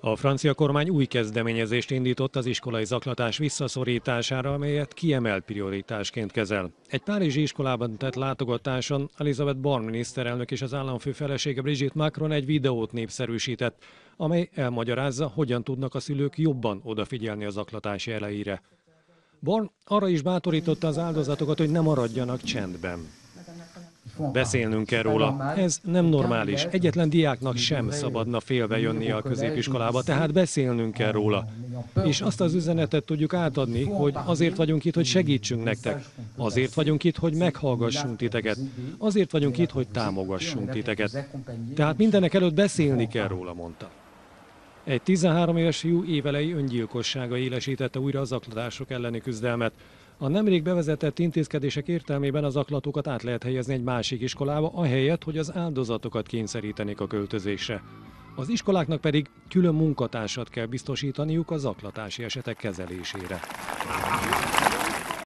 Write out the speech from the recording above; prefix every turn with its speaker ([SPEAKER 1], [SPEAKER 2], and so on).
[SPEAKER 1] A francia kormány új kezdeményezést indított az iskolai zaklatás visszaszorítására, amelyet kiemelt prioritásként kezel. Egy párizsi iskolában tett látogatáson Elisabeth Borne miniszterelnök és az államfő felesége Brigitte Macron egy videót népszerűsített, amely elmagyarázza, hogyan tudnak a szülők jobban odafigyelni a zaklatás jeleire. Borne arra is bátorította az áldozatokat, hogy ne maradjanak csendben. Beszélnünk kell róla. Ez nem normális. Egyetlen diáknak sem szabadna félve jönnie a középiskolába, tehát beszélnünk kell róla. És azt az üzenetet tudjuk átadni, hogy azért vagyunk itt, hogy segítsünk nektek. Azért vagyunk itt, hogy meghallgassunk titeket. Azért vagyunk itt, hogy támogassunk titeket. Tehát mindenek előtt beszélni kell róla, mondta. Egy 13 éves fiú évelei öngyilkossága élesítette újra a zaklatások elleni küzdelmet. A nemrég bevezetett intézkedések értelmében az zaklatókat át lehet helyezni egy másik iskolába, ahelyett, hogy az áldozatokat kényszerítenék a költözésre. Az iskoláknak pedig külön munkatársat kell biztosítaniuk a zaklatási esetek kezelésére.